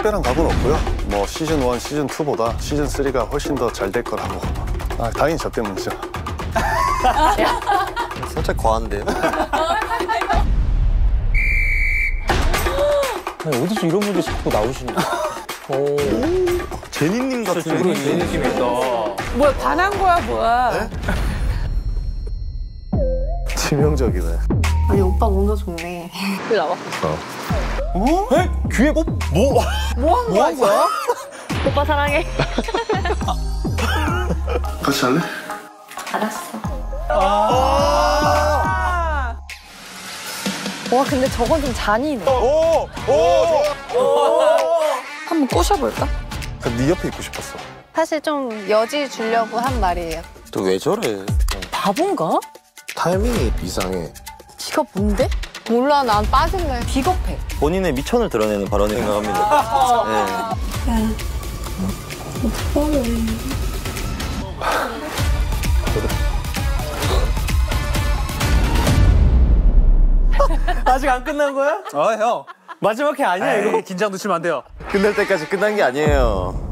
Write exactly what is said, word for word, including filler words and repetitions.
특별한 각오는 없고요. 뭐 시즌 일, 시즌 이보다 시즌 삼가 훨씬 더 잘 될 거라고. 아, 당연히 저 때문이죠. 살짝 과한데요? 아니, 어디서 이런 분들 자꾸 나오시냐? 오. 제니님 같은 그런 제니 느낌이 있다. 뭐야, 반한 거야, 뭐야? 네? 치명적이네. 아니 오빠 뭔가 좋네. 그 나와. 어? 에? 귀에 뭐? 뭐? 뭐 한 거야, 이거? 오빠 사랑해. 같이 할래? 알았어. 아 와 근데 저건 좀 잔인해. 오! 오! 좋아! 한번 꼬셔볼까? 네 옆에 있고 싶었어. 사실 좀 여지 주려고 한 말이에요. 또 왜 저래? 바본가? 타이밍이 이상해. 지가 뭔데? 몰라, 난 빠질래. 비겁해. 본인의 미천을 드러내는 발언이 생각합니다. 네. 아직 안 끝난 거야? 아, 형. 마지막 회 아니야, 이거. 긴장 놓치면 안 돼요. 끝날 때까지 끝난 게 아니에요.